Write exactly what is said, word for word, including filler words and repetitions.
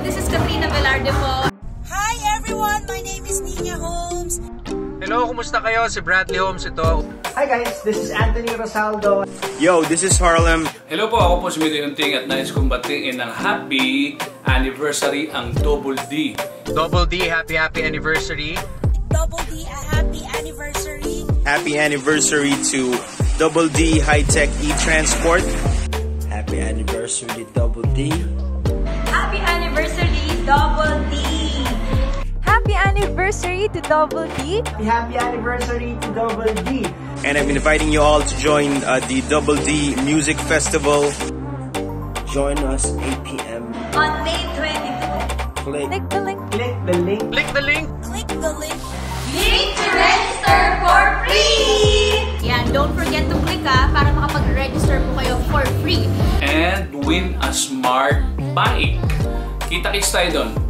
This is Katrina Velarde po. Hi everyone! My name is Nina Holmes. Hello, kumusta kayo? Si Bradley Holmes ito. Hi guys, this is Anthony Rosaldo. Yo, this is Harlem. Hello po, ako po si Mito Yunting at nais kong batiin ng happy anniversary ang Double D. Double D, happy happy anniversary. Double D, a happy anniversary. Happy anniversary to Double D High Tech E-Transport. Happy anniversary Double D. Happy anniversary, Double D! Happy anniversary to Double D. Happy anniversary to Double D. And I'm inviting you all to join uh, the Double D Music Festival. Join us eight p m On May twenty-second. Click. Click the link. Click the link. Click the link. Click the link. Link to register for free! Yan, don't forget to click ha, para makapag-register po kayo for free. And win a smart bike. Kita-kits tayo doon.